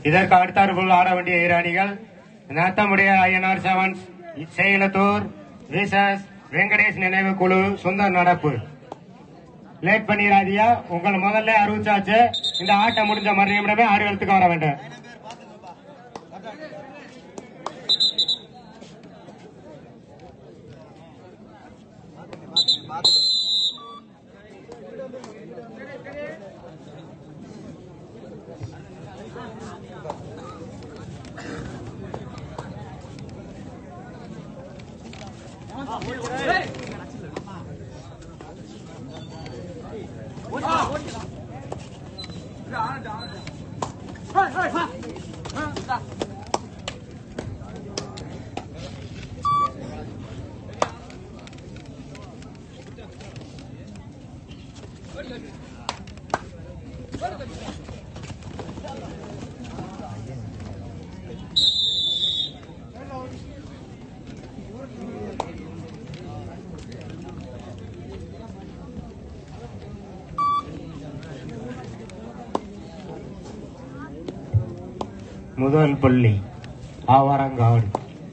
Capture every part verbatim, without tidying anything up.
இதற்கு அடுத்தாற்போல் ஆட வேண்டிய இரு அணிகள் நத்தமுடைய INR sevens Selathur versus Venkatesh நினைவு குழு சுந்தர் நடப்பு. லேட் பண்ணிடாதியா, உங்களை முதல்ல அறிவிச்சாச்சு. இந்த ஆட்டம் முடிஞ்ச மறுநிமிடமே ஆறு எழுத்துக்கு வர வேண்டும். முதல் புள்ளி ஆவாரங்காடு.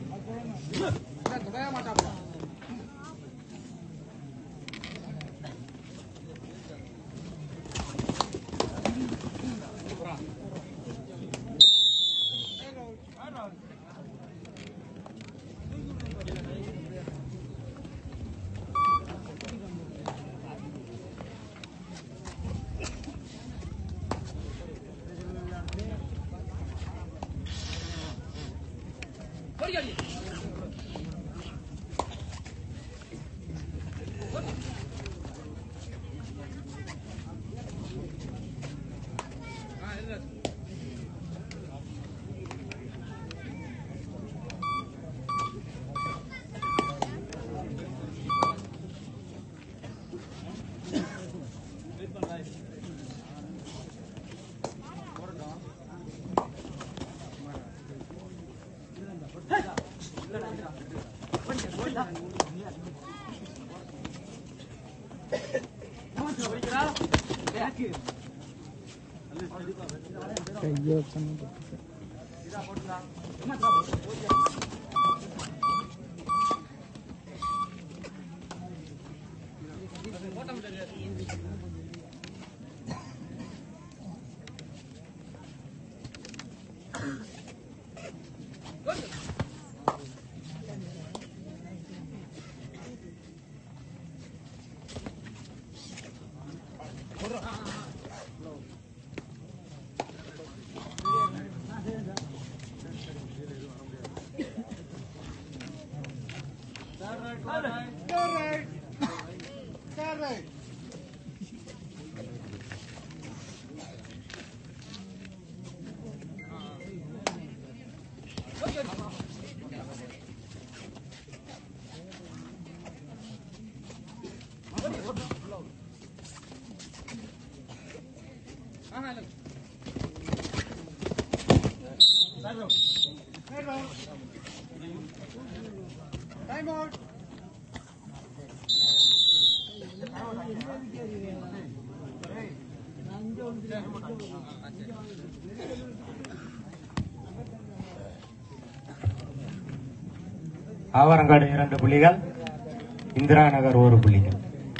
ஆவரங்காடு இரண்டு புள்ளிகள், இந்திரா நகர் ஒரு புள்ளிகள்.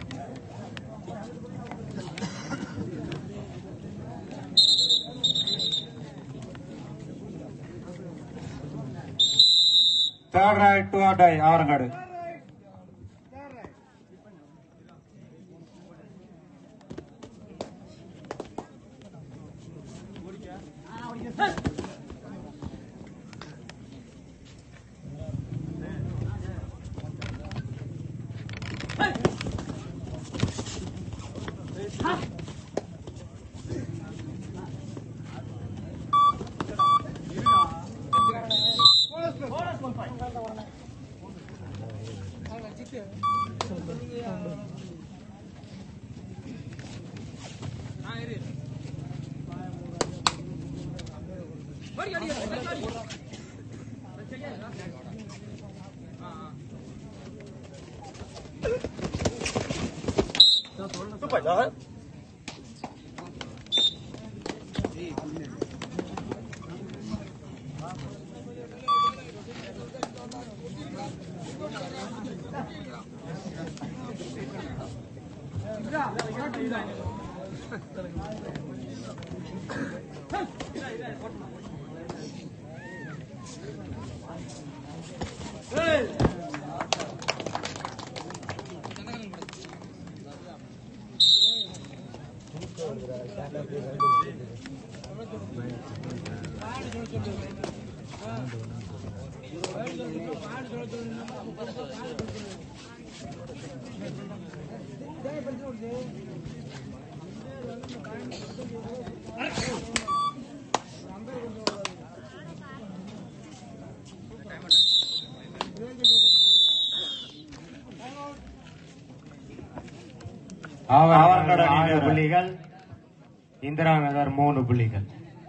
Third raid do or die Avarangadu. ஆறு புள்ளிகள், இந்திரா நகர் மூணு புள்ளிகள்.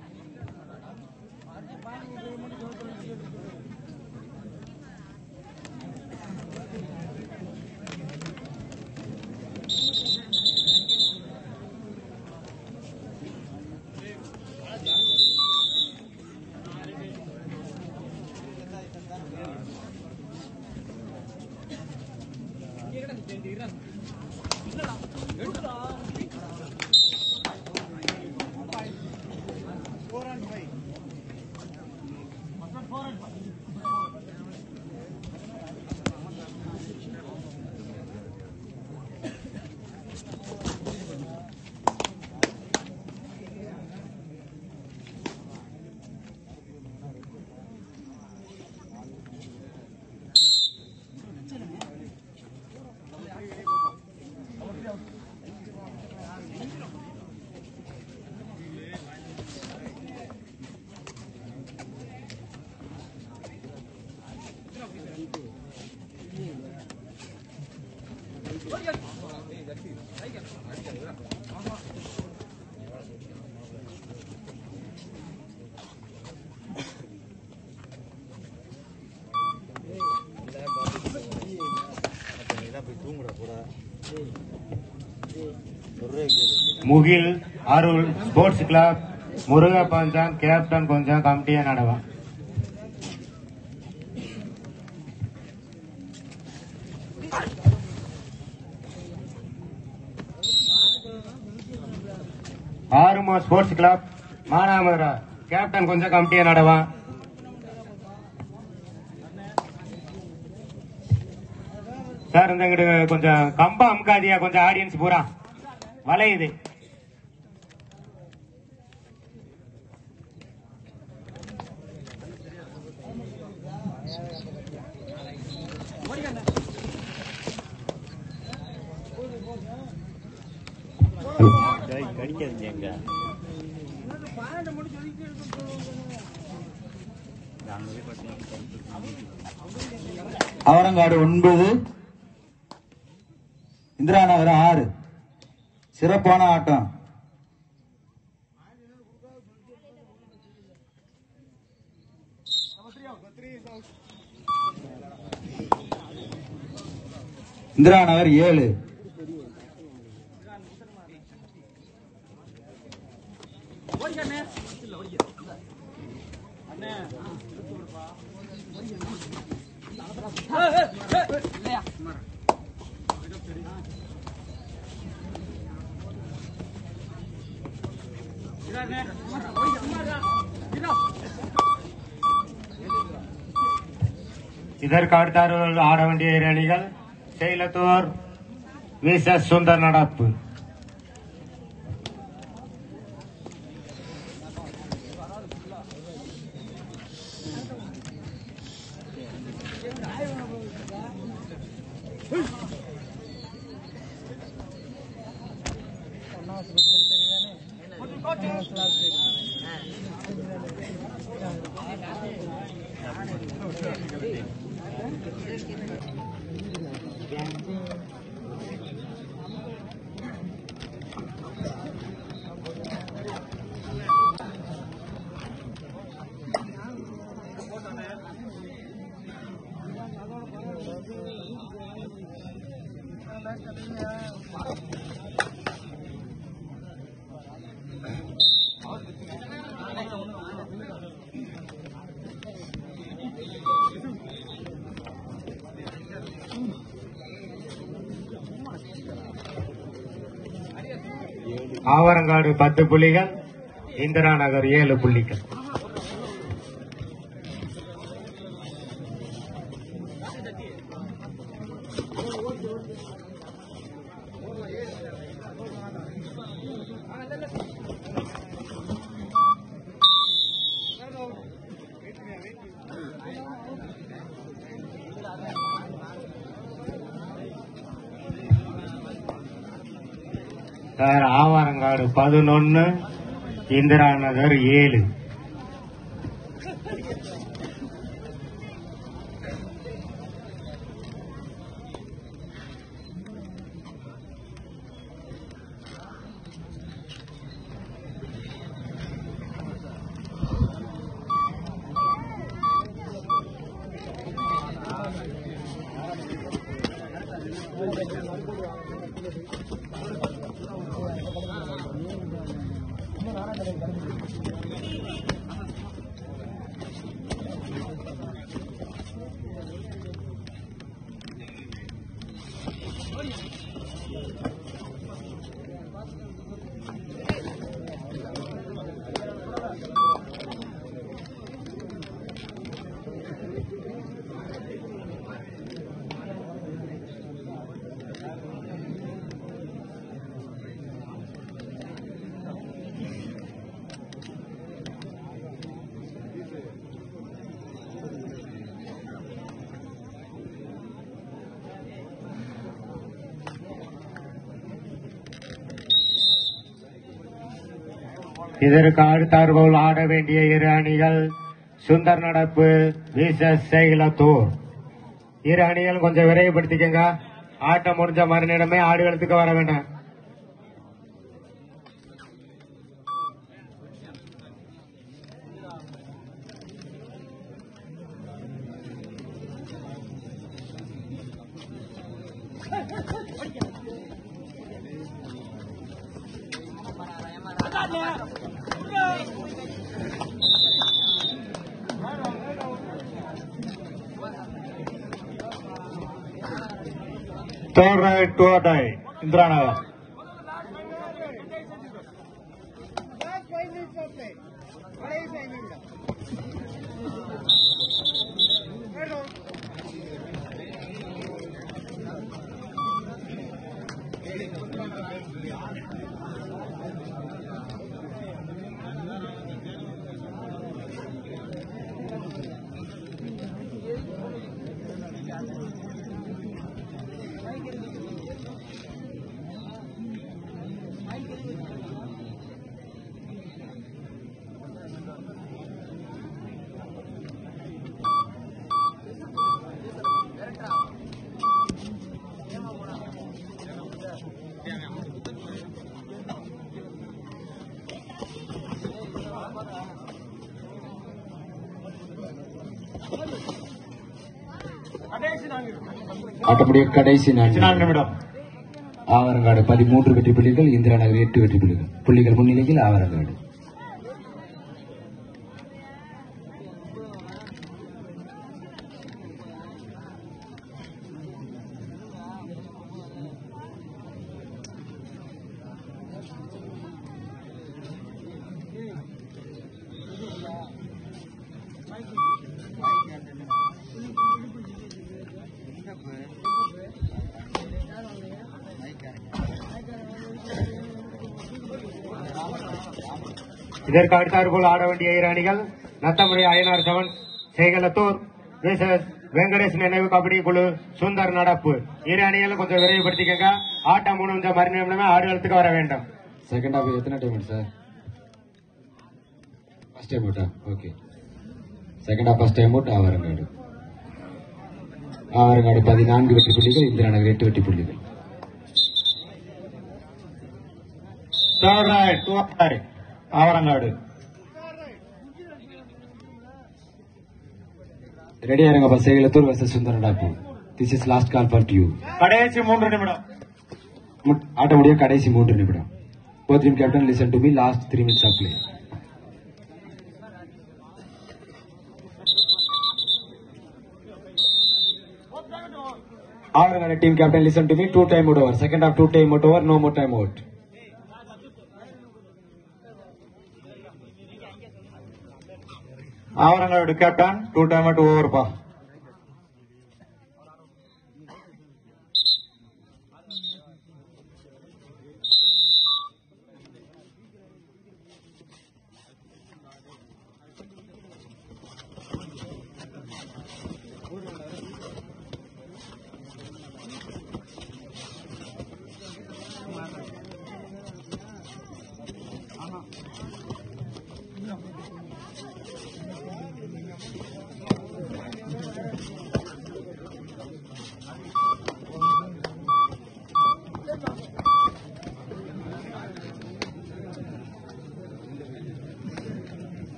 Mugil Arul sports club Murugappanjan captain கொஞ்சம் கமிட்டியா நடவா. ஆறுமா ஸ்போர்ட்ஸ் கிளப் மானாமதுரா கேப்டன் கொஞ்சம் கமிட்டியா நடவா. சார் இந்த கொஞ்சம் கம்பா அமுக்காதியா, கொஞ்சம் ஆடியன்ஸ் பூரா வளையுது. அவரங்காடு ஒன்பது, இந்திரா நகர் ஆறு. சிறப்பான ஆட்டம். இந்திரா நகர் ஏழு. இதற்கு அடுத்தார்கள் ஆட வேண்டிய இரு அணிகள் சேலத்தூர் விசஸ் சுந்தர் நடப்பு. ஆவரங்காடு பத்து புள்ளிகள், இந்திரா நகர் ஏழு புள்ளிகள். ஆவாரங்காடு பதினொன்னு, இந்திரா நகர் ஏழு. இதற்கு அடுத்தாற்போல் ஆட வேண்டிய இரு அணிகள் சுந்தர் நடப்பு விசஸ் சேலத்தூர். இரு அணிகள் கொஞ்சம் விரைவுபடுத்திக்கங்க. ஆட்டம் முடிஞ்ச மறுநிலமே ஆடுகளத்துக்கு வர வேண்டாம். Third right to a tie, Indira Nagar. ஆட்டமுடைய கடைசி நான்கு நிமிடம். ஆவரங்காடு பதிமூன்று வெற்றி புள்ளிகள், இந்திரா நகர் எட்டு வெற்றி புள்ளிகள். புள்ளிகள் முன்னிலையில் ஆவரங்காடு. இதற்கு அடுத்தாற்போல் ஆட வேண்டிய இரு அணிகள் நத்தமுறை அய்யனார் செவன் சேகலத்தூர் விசஸ் வெங்கடேஷ் நினைவு கபடி குழு சுந்தர் நடப்பு. இரு அணிகளும் கொஞ்சம் விரைவுபடுத்திக்கங்க. ஆட்டம் முடிஞ்ச மறுநிமிடமே ஆடுகளத்துக்கு வர வேண்டும். செகண்ட் ஹாஃப் எத்தனை டைம் சார்? ஃபர்ஸ்ட் டைம் அவுட்டா? Okay. Second half first time out Avarangadu. Avarangadu பதினான்கு வெற்றி புள்ளிகள், இந்திரா நகர் எட்டு வெற்றி புள்ளிகள். Third right to a tie, Avarangadu. ரெடியா இருங்க. சேகலத்தூர் வர்சஸ் சுந்தர் நடப்பு. This is last call for you. கடைசி மூன்று நிமிடம். ஆட்டமுடைய கடைசி மூன்று நிமிடம். Both team captain listen to me. Last three minutes of play. Avarangada team captain listen to me. Two time out over. Second half two time out over. No more time out. Avarangadu captain two time two ஓவர்ப்பா.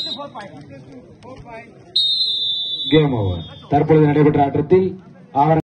Game over. தற்பொழுது நடைபெற்ற ஆட்டத்தில் ஆவரங்காடு